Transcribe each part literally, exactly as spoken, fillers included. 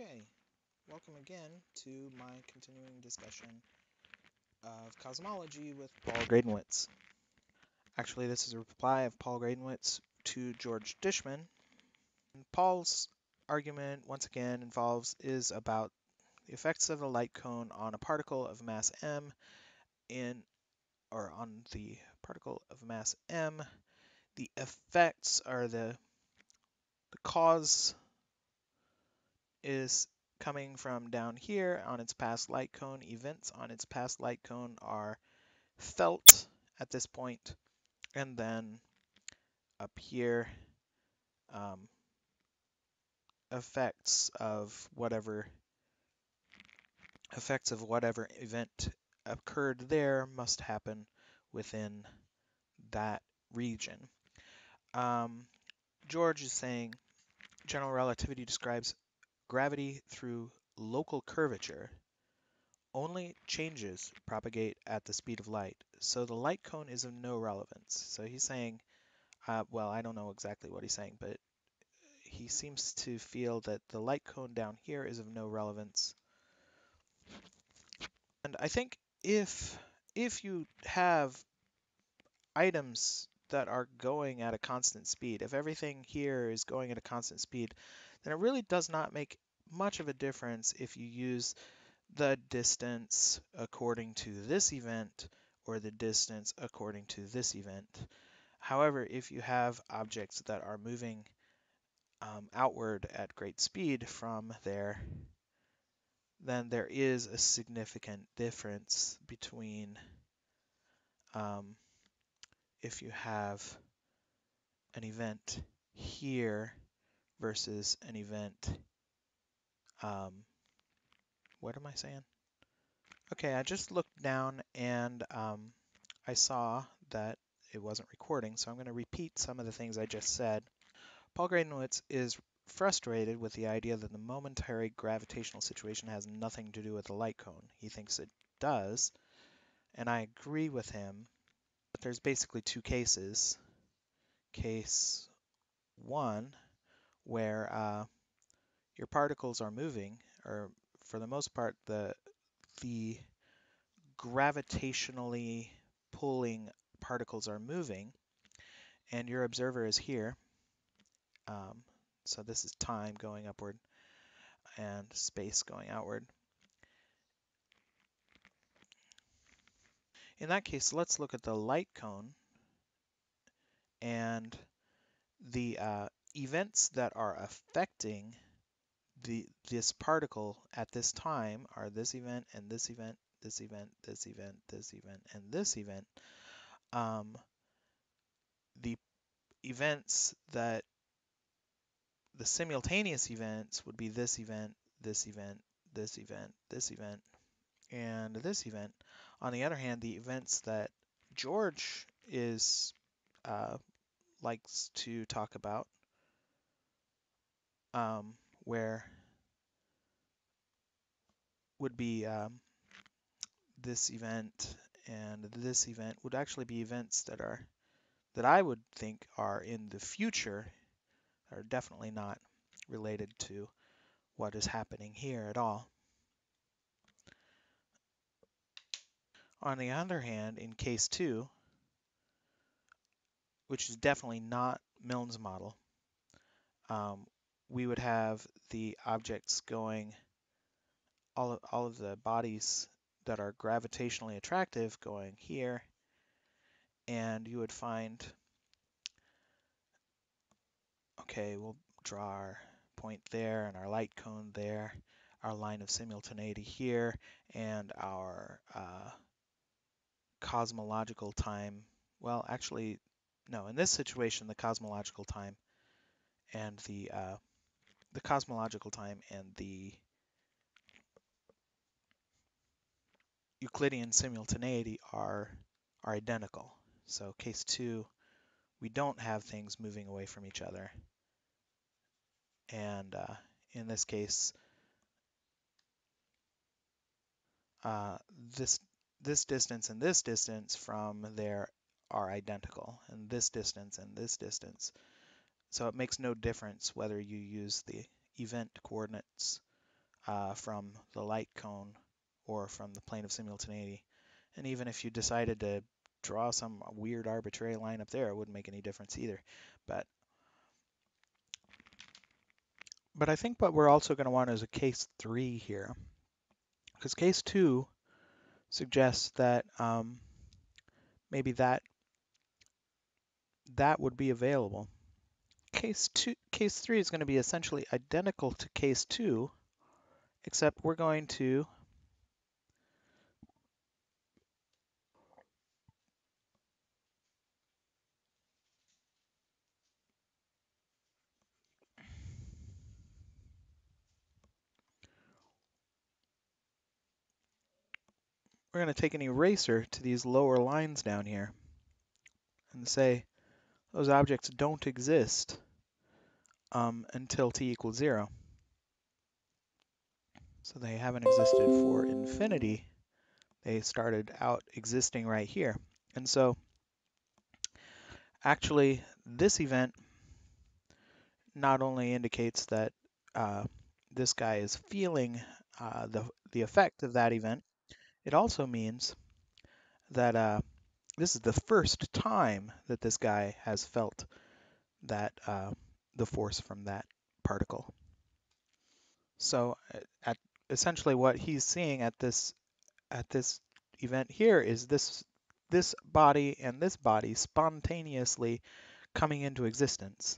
Okay, welcome again to my continuing discussion of cosmology with Paul Gradenwitz. Actually, this is a reply of Paul Gradenwitz to George Dishman. And Paul's argument, once again, involves is about the effects of a light cone on a particle of mass m in, or on the particle of mass m. The effects are the the cause is coming from down here on its past light cone. Events on its past light cone are felt at this point, and then up here, um, effects of whatever effects of whatever event occurred there must happen within that region. Um, George is saying general relativity describes gravity through local curvature. Only changes propagate at the speed of light, so the light cone is of no relevance. So he's saying, uh, well, I don't know exactly what he's saying, but he seems to feel that the light cone down here is of no relevance. And I think if if you have items that are going at a constant speed, if everything here is going at a constant speed, then it really does not make much of a difference if you use the distance according to this event or the distance according to this event. However, if you have objects that are moving um, outward at great speed from there, then there is a significant difference between um, if you have an event here versus an event, um, what am I saying? Okay, I just looked down and um, I saw that it wasn't recording, so I'm going to repeat some of the things I just said. Paul Gradenwitz is frustrated with the idea that the momentary gravitational situation has nothing to do with the light cone. He thinks it does, and I agree with him, but there's basically two cases. Case one, where uh, your particles are moving, or for the most part, the the gravitationally pulling particles are moving, and your observer is here. Um, so this is time going upward and space going outward. In that case, let's look at the light cone, and the uh, events that are affecting the this particle at this time are this event and this event, this event, this event, this event, and this event. Um, the events that the simultaneous events would be this event, this event, this event, this event, and this event. On the other hand, the events that George is uh, likes to talk about, um, where would be um, this event and this event would actually be events that are that I would think are in the future, are definitely not related to what is happening here at all. On the other hand, in case two, which is definitely not Milne's model, um, we would have the objects going, all of, all of the bodies that are gravitationally attractive going here, and you would find, okay, we'll draw our point there and our light cone there, our line of simultaneity here, and our uh, cosmological time. Well, actually, no, in this situation, the cosmological time and the uh, the cosmological time and the Euclidean simultaneity are are identical. So case two, we don't have things moving away from each other, and uh, in this case, uh, this this distance and this distance from there are identical, and this distance and this distance. So it makes no difference whether you use the event coordinates uh, from the light cone or from the plane of simultaneity. And even if you decided to draw some weird arbitrary line up there, it wouldn't make any difference either. But but I think what we're also going to want is a case three here, because case two suggests that um, maybe that that would be available. Case two, case three is going to be essentially identical to case two, except we're going to we're going to take an eraser to these lower lines down here and say those objects don't exist um, until t equals zero. So they haven't existed for infinity. They started out existing right here. And so actually this event not only indicates that uh, this guy is feeling uh, the, the effect of that event, it also means that uh, this is the first time that this guy has felt that uh, the force from that particle. So at essentially what he's seeing at this at this event here is this this body and this body spontaneously coming into existence.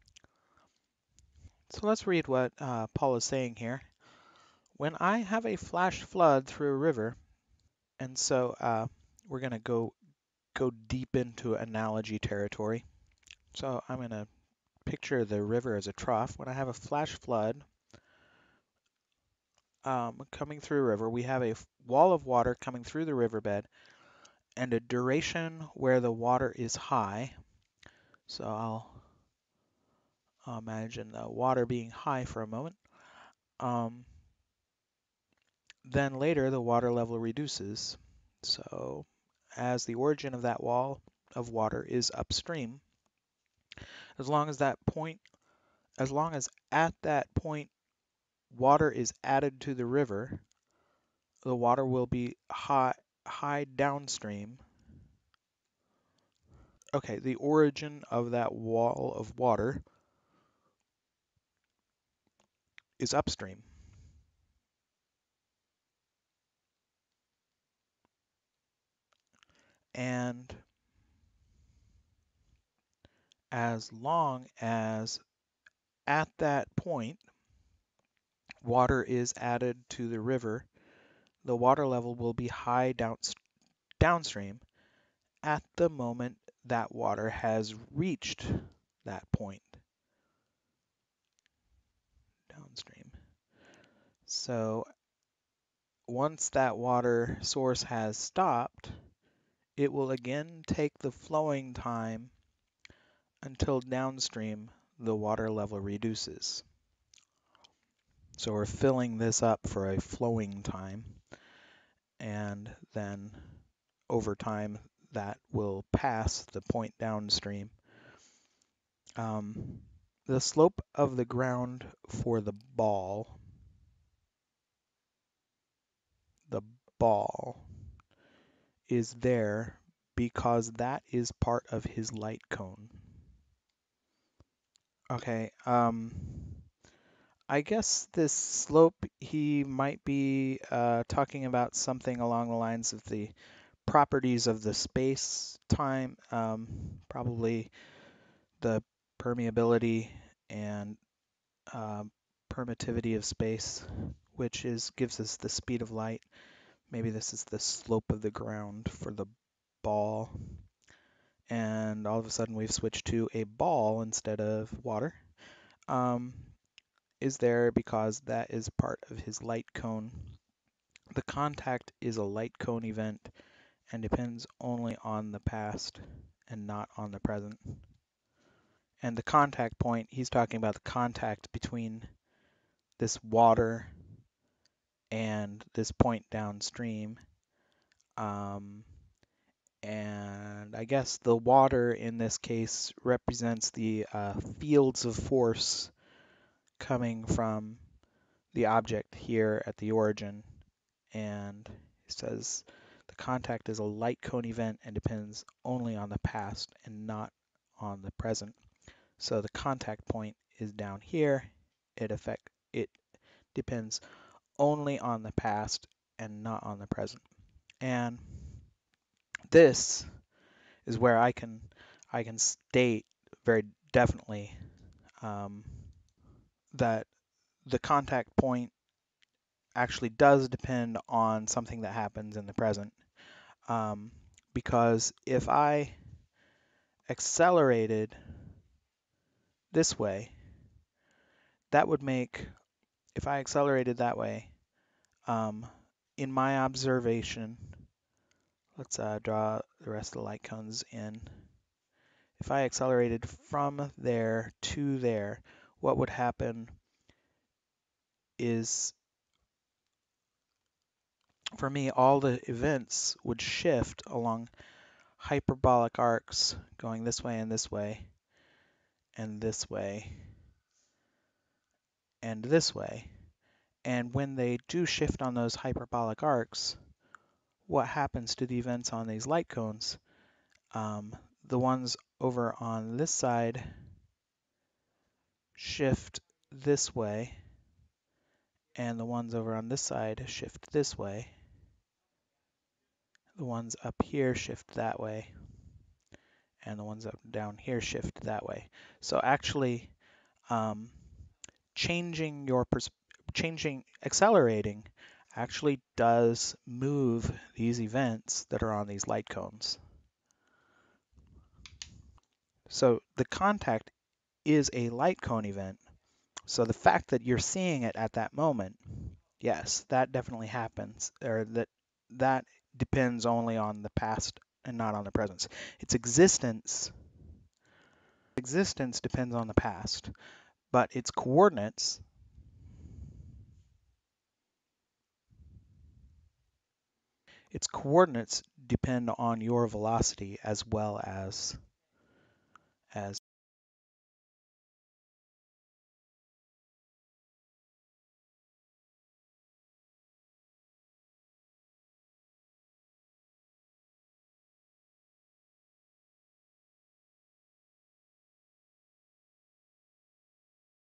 So let's read what uh, Paul is saying here. When I have a flash flood through a river, and so uh, we're going to go go deep into analogy territory. So I'm going to picture the river as a trough. When I have a flash flood um, coming through a river, we have a wall of water coming through the riverbed and a duration where the water is high. So I'll, I'll imagine the water being high for a moment. Um, then later the water level reduces. So as the origin of that wall of water is upstream, as long as that point, as long as at that point water is added to the river, the water will be high, high downstream. Okay, the origin of that wall of water is upstream. And as long as at that point water is added to the river, the water level will be high down, downstream at the moment that water has reached that point downstream. So once that water source has stopped, it will again take the flowing time until downstream the water level reduces. So we're filling this up for a flowing time, and then over time that will pass the point downstream. Um, the slope of the ground for the ball, the ball is there because that is part of his light cone. Okay, um, I guess this slope, he might be uh, talking about something along the lines of the properties of the space-time, um, probably the permeability and uh, permittivity of space, which is gives us the speed of light. Maybe this is the slope of the ground for the ball. And all of a sudden we've switched to a ball instead of water. Um, is there because that is part of his light cone. The contact is a light cone event and depends only on the past and not on the present. And the contact point, he's talking about the contact between this water and this point downstream. Um, and I guess the water in this case represents the uh, fields of force coming from the object here at the origin, and it says the contact is a light cone event and depends only on the past and not on the present. So the contact point is down here. It affect it depends only on the past and not on the present. And this is where I can I can state very definitely um, that the contact point actually does depend on something that happens in the present. Um, because if I accelerated this way, that would make, if I accelerated that way, um, in my observation, let's uh, draw the rest of the light cones in. If I accelerated from there to there, what would happen is, for me, all the events would shift along hyperbolic arcs going this way and this way and this way and this way. And when they do shift on those hyperbolic arcs, what happens to the events on these light cones? Um, the ones over on this side shift this way, and the ones over on this side shift this way. The ones up here shift that way, and the ones up down here shift that way. So actually, um, changing your pers changing accelerating actually does move these events that are on these light cones. So the contact is a light cone event. So the fact that you're seeing it at that moment, yes, that definitely happens, or that that depends only on the past and not on the present. Its existence existence depends on the past, but its coordinates its coordinates depend on your velocity as well as as